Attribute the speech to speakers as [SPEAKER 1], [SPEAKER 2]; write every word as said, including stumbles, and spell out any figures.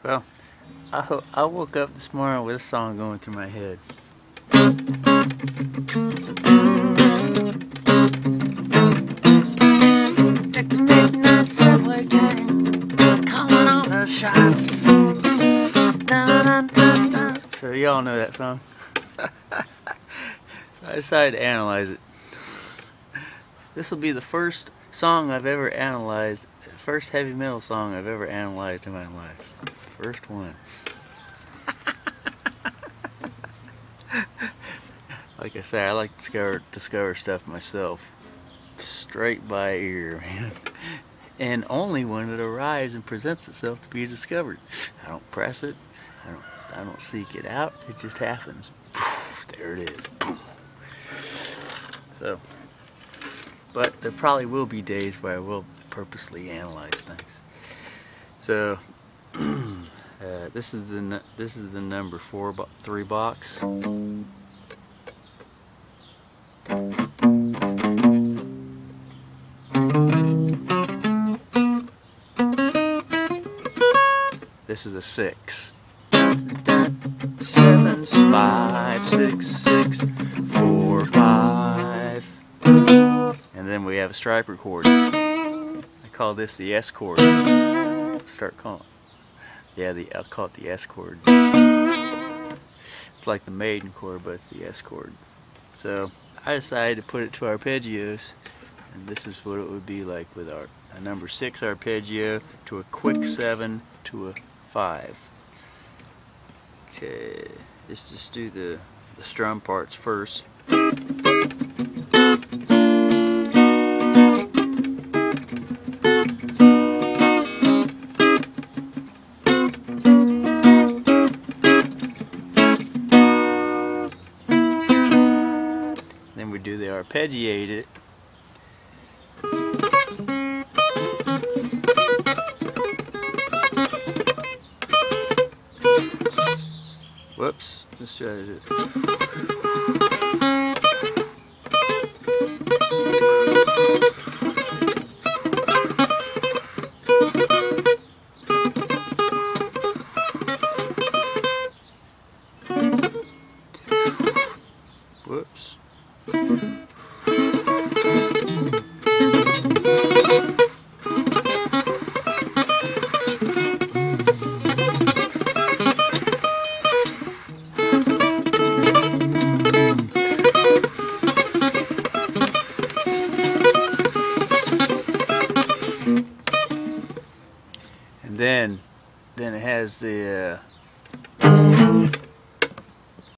[SPEAKER 1] Well, I, ho I woke up this morning with a song going through my head. Take the midnight subway gang, calling all the shots. Dun, dun, dun, dun. So y'all know that song. So I decided to analyze it. This will be the first song I've ever analyzed, first heavy metal song I've ever analyzed in my life. First one. Like I said, I like to discover, discover stuff myself. Straight by ear, man. And only when it arrives and presents itself to be discovered. I don't press it. I don't I don't seek it out. It just happens. Poof, there it is. Boom. So, but there probably will be days where I will purposely analyze things. So, uh, this is the this is the number four bo three box. This is a six. Seven, five, six, six, four, five. And then we have a striper chord. I call this the S chord. Start calling. Yeah, the I'll call it the S chord. It's like the maiden chord, but it's the S chord. So I decided to put it to arpeggios, and this is what it would be like with our a number six arpeggio to a quick seven to a five. Okay, let's just do the, the strum parts first. Then we do the arpeggiated. Whoops, let's try this. Whoops. And then, then it has the uh,